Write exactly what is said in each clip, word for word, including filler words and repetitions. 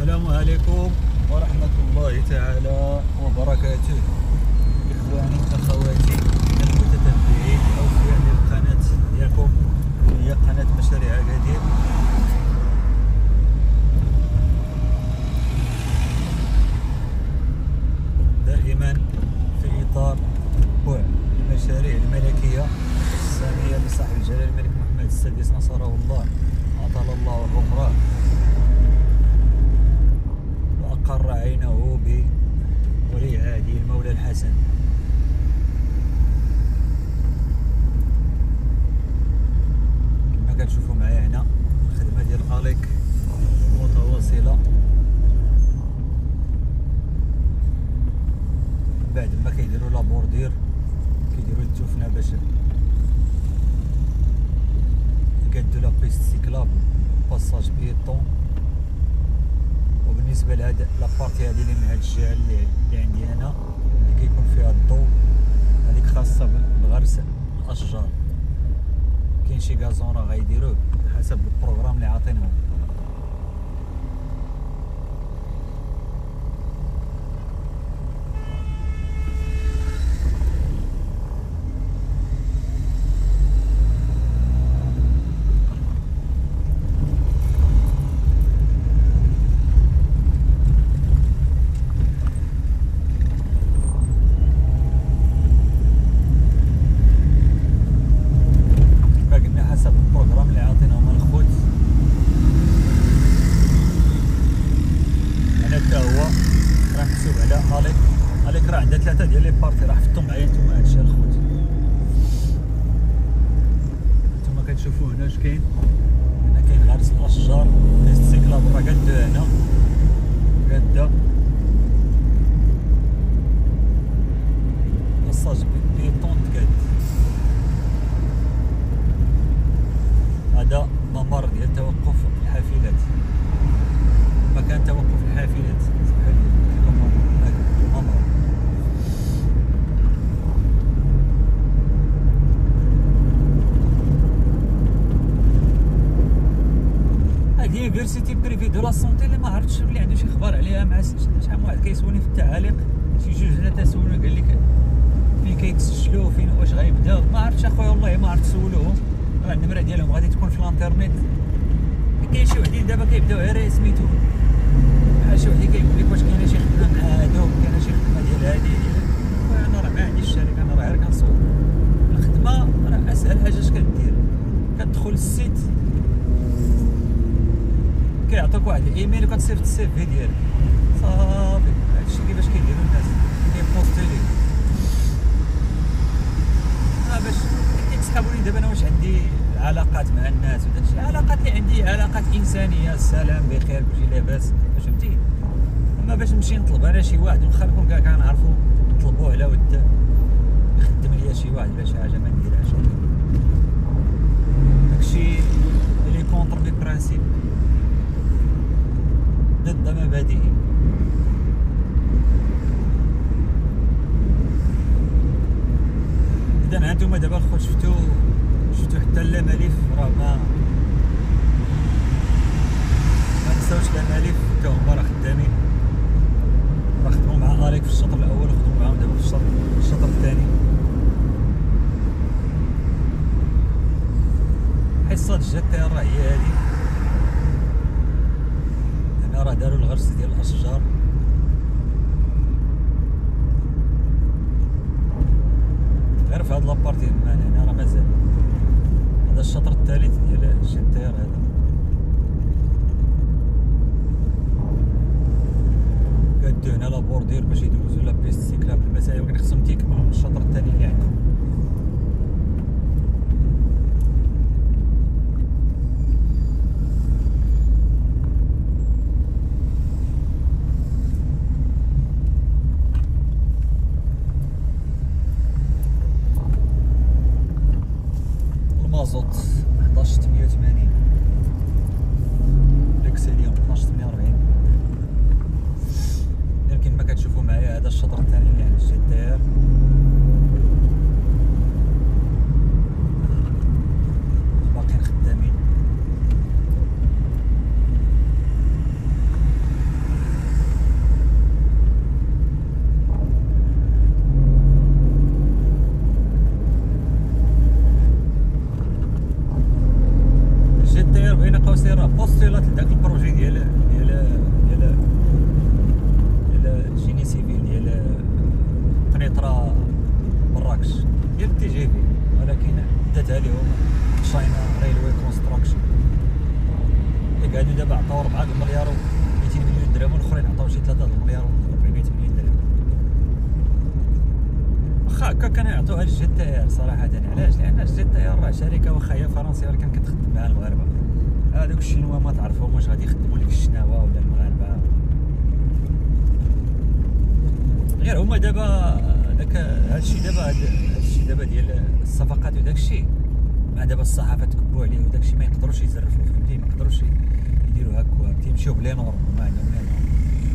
السلام عليكم ورحمة الله تعالى وبركاته. إخواني أخواتي المتتبعين الأوفياء للقناة ديالكم، هي قناة مشاريع أكادير. دائما في إطار تتبع المشاريع الملكية السامية لصاحب الجلالة الملك محمد السادس نصره الله أطال الله عمره وأقر عينه بولي عهده المولى الحسن. كما كتشوفوا معايا هنا الخدمة ديال الأليك متواصلة بعد ما كيديروا لابوردير، كيديروا التوفنه باش يقادوا لا بيست سيكلابل باساج بيطون. وبالنسبه لهاد لابارتي هادي اللي من هاد الجهه اللي, اللي عندي انا اللي كيكون فيها الضوء، هذيك خاصه بغرس الاشجار. كاين شي كازون راه غيديروه حسب البروغرام اللي عاطينهم. هذيك راه عندها ثلاثه ديال لي بارتي، راه حفتهم معايا نتوما هادشي الخوت. نتوما كتشوفوا هنا اش كاين، هنا كاين غرس الاشجار، بيست سيكلابل راه قاده هنا قاده باساج بيطون تقاد. هذا ممر ديال توقف الحافلات، مكان توقف الحافلات بحال ممر. هادي يونيفرسيتي بريفي دو لا سونتي اللي ما عرفتش اللي عنده شي خبر عليها. مع شحال من واحد كيسولني في التعاليق، شي جوج هنا تسولوني قال لك فين كيتسجلوا فين واش غيبداو. ما عرفتش اخويا والله ما عرفت سولوهم، راه النمره ديالهم غادي تكون في الانترنيت. كاين شي وحدين دابا كيبداو غير سميتو بحال شي وحدين كيقول لك واش كاينه شي خدمه مع هادوك، كاينه شي خدمه ديال هادي. انا راه ما عنديش الشركه، انا راه غير كنصور. الخدمه راه اسهل حاجه اش كدير، كتدخل للسيت كيعطوك واحد الايميل وكتصيفط السي في ديالك صافي. هادشي كيفاش كيديروا الناس، كيبوستي ليك. اه باش كيتسحبوني دابا انا واش عندي علاقات مع الناس وداكشي. العلاقات اللي عندي علاقات انسانيه، السلام بخير كلشي لاباس، فهمتي. اما باش نمشي نطلب انا شي واحد واخا نكون كاع كنعرفو نطلبوه على ود يخدم ليا شي واحد ولا شي حاجه ما نديرهاش. داكشي اللي كونطر لي برانسيب، ضد مبادئي. اذا هانتوما دابا الخوت شفتو شفتو حتى اللاماليف راه ما ما نساوش اللاماليف حتى هما راه خدامين، راه خدموا مع اليك في الشطر الاول وخدموا معاهم دابا في الشطر في الشطر الثاني. حصه الجتير راه هي هادي. هنا راه داروا الغرس ديال الاشجار، غير في هاد لابارتي هنا راه مازال. هذا الشطر الثالث ديال الجتير هذا. كادو هنا لابوردير باش يدوزو لا بيست سيكلابل المسائل، ولكن خصهم تيكملوا من الشطر الثاني اللي عندهم. المازوت حداش ثمانية وثمانين، لكسيليوم اثناش ثمانية وأربعين. كما كتشوفوا معايا هذا الشطر الثاني اللي عند الجدار. باقيين خدامين. البروجي ديال ديال ديال ديال جيني سيفيل ديال قنيطره مراكش ديال التي جي في، ولكن داتها لهم تشاينا ريلوي كونستراكشن اللي قعدوا دابا عطاو أربعة مليار و مئتين مليون درهم، والاخرين عطاو شي ثلاثة مليار و أربعمية مليون درهم. واخا هكا كانوا يعطوها للجي تي ار صراحه. علاش؟ لان الجي تي ار راه شركه واخا هي فرنسيه ولكن كتخدم مع المغاربه. هذوك الشينوا ما تعرفهم واش غادي يخدموا لك الشناوه ولا المغاربه، غير هما دابا داك هادشي دابا هادشي دابا ديال الصفقات وداك الشيء مع دابا الصحافه تكبوا عليه وداك الشيء ما يقدروش يزرفوا، فهمتي؟ ما يقدروش يديروا هكا وهكا، تيمشيو بلي نور ما عندهم لي نور.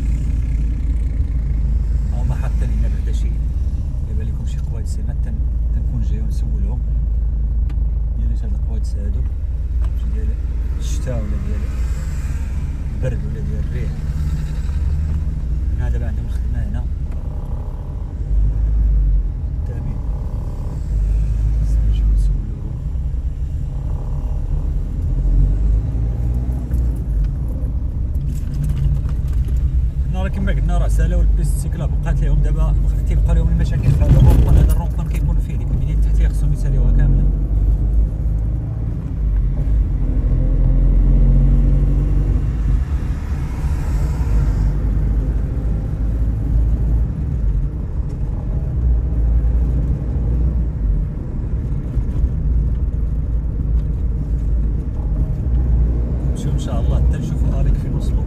هما حاطين هنا بعدا شي يبان لكم شي قوادس، هنا تنكون جاي ونسولهم ديال هاد القوادس هادو واش ديال الشتاء ولا ديال البرد ولا ديال الريح. هنا دابا عندهم الخدمه هنا قدامي، نمشيو نسولوهم. هنا راه كما قلنا راه سالاو البيست سيكلاب، بقات لهم دابا تيبقى لهم المشاكل في هذا الرومبون. هذا الرومبون كيكون فيه ديك البنيه التحتيه خصهم يساليوها كامله. نمشيو ان شاء الله حتى نشوفوا اريك فين وصلوا.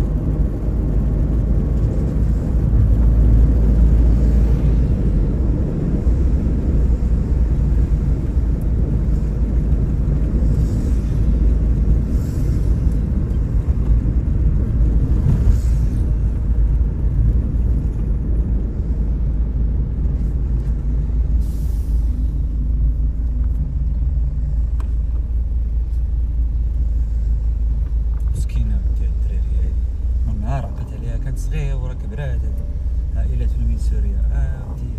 صغير وراه كبرات عائلة من سوريا. اه ودي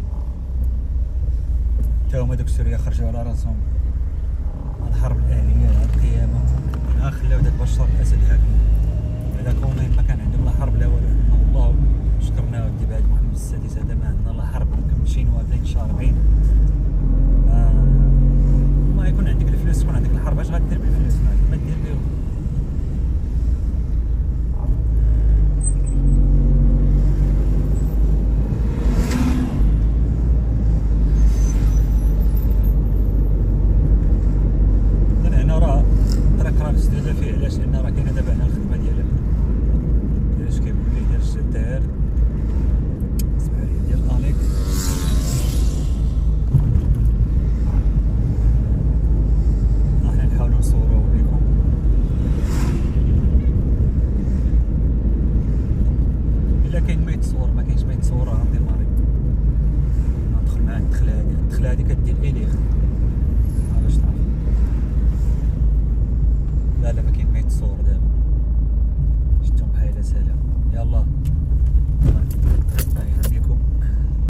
تا هما دوك سوريا خرجوا على راسهم الحرب الاهليه القيامه، ها خلاو داك بشار الاسد حاكم. هذاك هما ما كان عندهم لا حرب لا والو. الله شكرنا ودي بعد محمد السادس هذا ما عندنا لا حرب مشينا واقفين شاربين. آه ما يكون عندك الفلوس تكون عندك الحرب، اش غدير بالفلوس؟ ما دير بهم. فيه علاش؟ لان راه كاينه دابا هنا الخدمه ديال ديال اش كيقول لي ديال الجدار اسمح لي ديال اليك. حنا نحاولوا نصوروا لكم. الا كاين ما يتصور ما كاينش ما يتصور راه ندير ماري ندخل مع الدخله هذه. الدخله هذه كدير اليخ